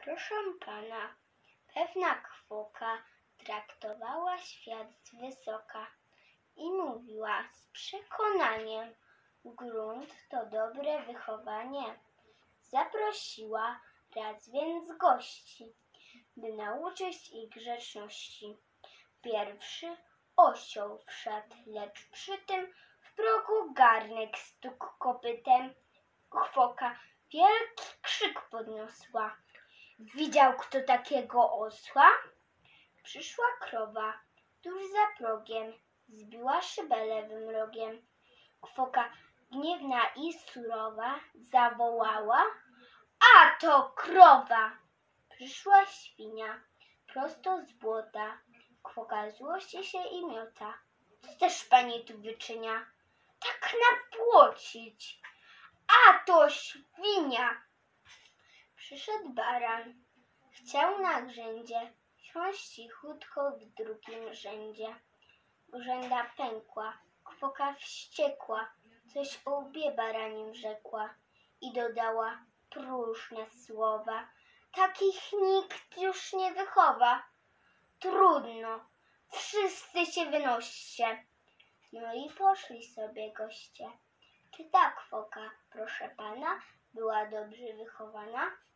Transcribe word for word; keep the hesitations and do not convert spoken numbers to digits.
Proszę pana, pewna kwoka traktowała świat z wysoka i mówiła z przekonaniem: grunt to dobre wychowanie. Zaprosiła raz więc gości, by nauczyć ich grzeczności. Pierwszy osioł wszedł, lecz przy tym w progu garnek stukł kopytem. Kwoka wielki krzyk podniosła. Widział kto takiego osła? Przyszła krowa, tuż za progiem zbiła szybę lewym rogiem. Kwoka gniewna i surowa zawołała: a to krowa! Przyszła świnia prosto z błota. Kwoka złości się i miota. Co też pani tu wyczynia? Tak napłocić! A to świnia! Przyszedł baran. Chciał na grzędzie siąść cichutko w drugim rzędzie. Grzęda pękła, kwoka wściekła, coś o łbie baranim rzekła i dodała próżne słowa. Takich nikt już nie wychowa. Trudno, wszyscy się wynoście. No i poszli sobie goście. Czy ta kwoka, proszę pana, była dobrze wychowana?